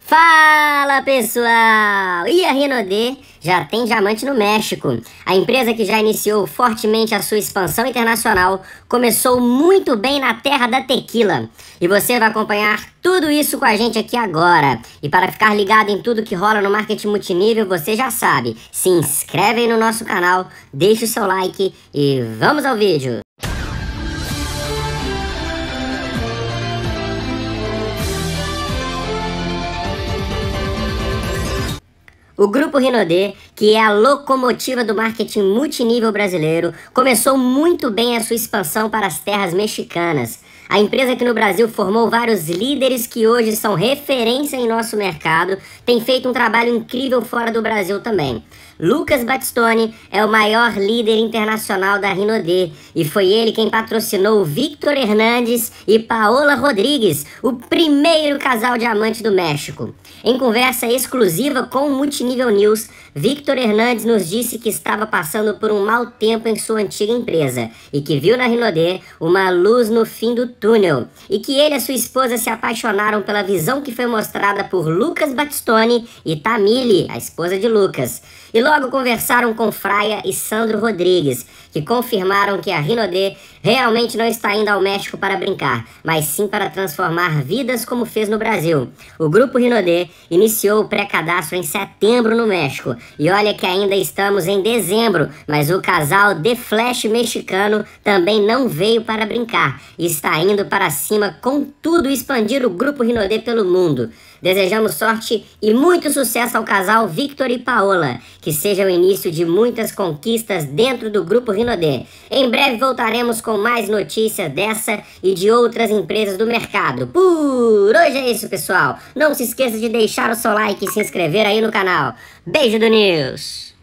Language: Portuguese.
Fala pessoal! E a Rinode já tem diamante no México. A empresa que já iniciou fortemente a sua expansão internacional começou muito bem na terra da tequila. E você vai acompanhar tudo isso com a gente aqui agora. E para ficar ligado em tudo que rola no marketing multinível, você já sabe, se inscreve aí no nosso canal, deixa o seu like e vamos ao vídeo. O Grupo Rinode, que é a locomotiva do marketing multinível brasileiro, começou muito bem a sua expansão para as terras mexicanas. A empresa que no Brasil formou vários líderes que hoje são referência em nosso mercado, tem feito um trabalho incrível fora do Brasil também. Lucas Battistoni é o maior líder internacional da Rinode e foi ele quem patrocinou Victor Hernandes e Paola Rodrigues, o primeiro casal diamante do México. Em conversa exclusiva com o Multinível News, Victor Hernandes nos disse que estava passando por um mau tempo em sua antiga empresa e que viu na Rinode uma luz no fim do túnel e que ele e a sua esposa se apaixonaram pela visão que foi mostrada por Lucas Battistoni e Tamile, a esposa de Lucas. E logo conversaram com Fraia e Sandro Rodrigues, que confirmaram que a Rinode realmente não está indo ao México para brincar, mas sim para transformar vidas como fez no Brasil. O Grupo Rinode iniciou o pré-cadastro em setembro no México, e olha que ainda estamos em dezembro, mas o casal The Flash mexicano também não veio para brincar, e está indo para cima com tudo expandir o Grupo Rinode pelo mundo. Desejamos sorte e muito sucesso ao casal Victor e Paola, que seja o início de muitas conquistas dentro do Grupo Rinode. Em breve voltaremos com mais notícias dessa e de outras empresas do mercado. Por hoje é isso, pessoal. Não se esqueça de deixar o seu like e se inscrever aí no canal. Beijo do News!